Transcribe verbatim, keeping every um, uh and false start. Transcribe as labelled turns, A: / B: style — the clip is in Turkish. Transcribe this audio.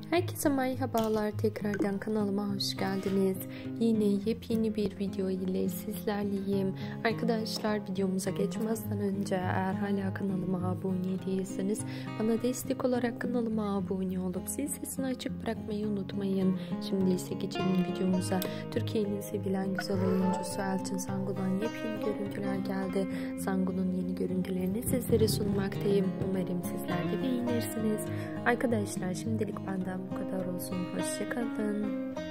A: Herkese merhabalar, tekrardan kanalıma hoş geldiniz. Yine yepyeni bir video ile sizlerleyim. Arkadaşlar, videomuza geçmezden önce eğer hala kanalıma abone değilseniz bana destek olarak kanalıma abone olup zil sesini açık bırakmayı unutmayın. Şimdi ise geçelim videomuza. Türkiye'nin sevilen güzel oyuncusu Elçin Sangun'dan yepyeni görüntüler geldi. Sangun'un yeni görüntülerini sizlere sunmaktayım. Umarım sizler de beğenirsiniz. Arkadaşlar, şimdilik benden bu kadar olsun. Hoşça kalın.